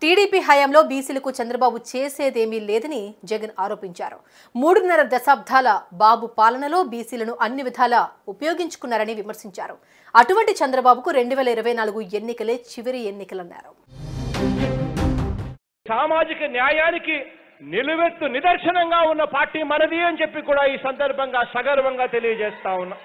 TDP హయాంలో బీసీలకు చంద్రబాబు చేసేదేమీ లేదని జగన్ ఆరోపించారు. 3.5 దశాబ్దాల బాబు పాలనలో బీసీలను అన్ని విధాలా ఉపయోగించుకున్నారని విమర్శించారు. అటువంటి చంద్రబాబుకు 2024 ఎన్నికలే చివరి ఎన్నికలన్నారు. సామాజిక న్యాయానికి నిలువెత్తు నిదర్శనంగా ఉన్న పార్టీ మనది అని చెప్పి కూడా ఈ సందర్భంగా సగర్వంగా తెలియజేస్తా ఉన్నా.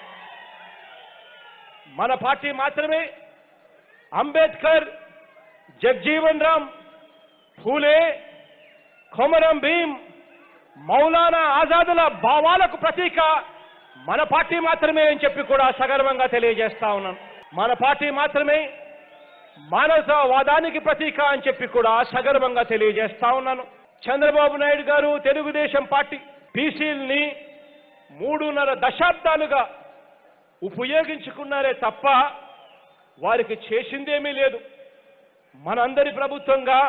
మన పార్టీ మాత్రమే అంబేద్కర్, జగ్జీవన్ రామ్, ఫూలే, కొమరం భీం, మౌలానా ఆజాదుల భావాలకు ప్రతీక మన పార్టీ మాత్రమే అని చెప్పి కూడా సగర్వంగా తెలియజేస్తా ఉన్నాను. మన పార్టీ మాత్రమే మానవతావాదానికి ప్రతీక అని చెప్పి కూడా సగర్వంగా తెలియజేస్తా ఉన్నాను. చంద్రబాబు నాయుడు గారు తెలుగుదేశం పార్టీ బీసీలని 3.5 దశాబ్దాలుగా ఉపయోగించుకున్నారే తప్ప వారికి చేసిందేమీ లేదు. మనందరి ప్రభుత్వంగా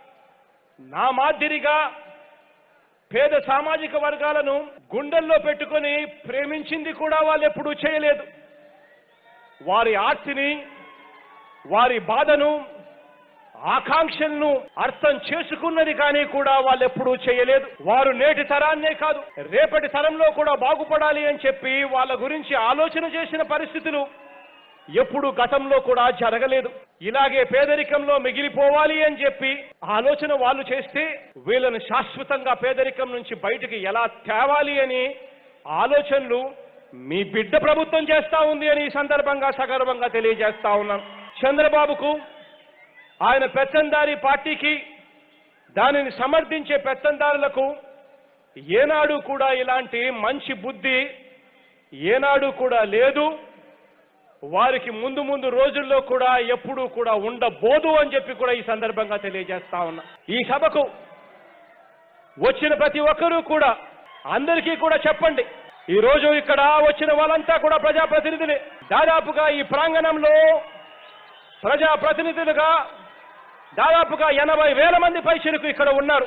నా మాదిరిగా పేద సామాజిక వర్గాలను గుండెల్లో పెట్టుకొని ప్రేమించింది కూడా వాళ్ళు ఎప్పుడూ చేయలేదు. వారి ఆర్తిని, వారి బాధను, ఆకాంక్షలను అర్థం చేసుకున్నది కానీ కూడా వాళ్ళు ఎప్పుడూ చేయలేదు. వారు నేటి తరాన్నే కాదు రేపటి తరంలో కూడా బాగుపడాలి అని చెప్పి వాళ్ళ గురించి ఆలోచన చేసిన పరిస్థితులు ఎప్పుడు గతంలో కూడా జరగలేదు. ఇలాగే పేదరికంలో మిగిలిపోవాలి అని చెప్పి ఆలోచన వాళ్ళు చేస్తే వీళ్ళను శాశ్వతంగా పేదరికం నుంచి బయటికి ఎలా తేవాలి అని ఆలోచనలు మీ బిడ్డ ప్రభుత్వం చేస్తా ఉంది అని ఈ సందర్భంగా సగర్వంగా తెలియజేస్తా ఉన్నాను. చంద్రబాబుకు, ఆయన పెత్తందారీ పార్టీకి, దానిని సమర్థించే పెత్తందారులకు ఏనాడు కూడా ఇలాంటి మంచి బుద్ధి ఏనాడు కూడా లేదు. వారికి ముందు రోజుల్లో కూడా ఎప్పుడూ కూడా ఉండబోదు అని చెప్పి కూడా ఈ సందర్భంగా తెలియజేస్తా ఉన్నా. ఈ సభకు వచ్చిన ప్రతి ఒక్కరూ కూడా అందరికీ కూడా చెప్పండి, ఈ రోజు ఇక్కడ వచ్చిన వాళ్ళంతా కూడా ప్రజాప్రతినిధులే. దాదాపుగా ఈ ప్రాంగణంలో ప్రజాప్రతినిధులుగా దాదాపుగా 80,000 మంది పైచిలకు ఇక్కడ ఉన్నారు.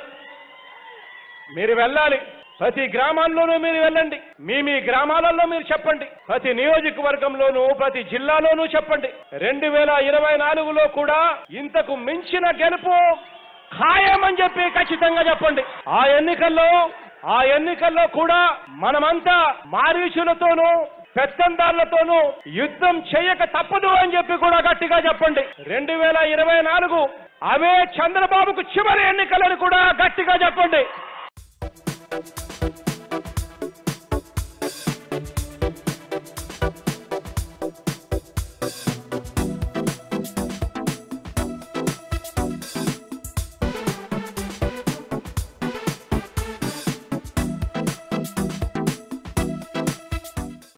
మీరు వెళ్ళాలి, ప్రతి గ్రామాల్లోనూ మీరు వెళ్ళండి, మీ గ్రామాలలో మీరు చెప్పండి, ప్రతి నియోజకవర్గంలోనూ ప్రతి జిల్లాలోనూ చెప్పండి. 2024లో కూడా ఇంతకు మించిన గెలుపు ఖాయమని చెప్పి ఖచ్చితంగా చెప్పండి. ఆ ఎన్నికల్లో కూడా మనమంతా మారీచులతోనూ పెత్తందారులతోనూ యుద్ధం చేయక తప్పదు అని చెప్పి కూడా గట్టిగా చెప్పండి. 2024 అవే చంద్రబాబుకు చివరి ఎన్నికలని కూడా గట్టిగా చెప్పండి.